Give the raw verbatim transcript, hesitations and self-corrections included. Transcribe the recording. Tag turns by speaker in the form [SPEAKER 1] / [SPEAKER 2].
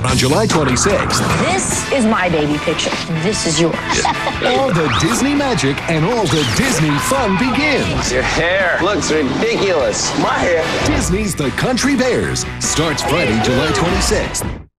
[SPEAKER 1] On July twenty-sixth,
[SPEAKER 2] This is my baby picture. This is yours.
[SPEAKER 1] all the Disney magic and all the Disney fun begins.
[SPEAKER 3] Your hair looks ridiculous. My hair.
[SPEAKER 1] Disney's The Country Bears starts Friday, July twenty-sixth.